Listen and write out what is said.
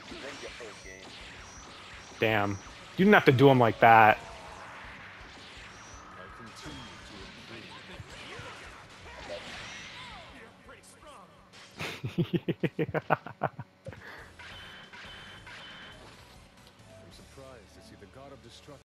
Damn. You didn't have to do him like that. I'm surprised to see the god of destruction.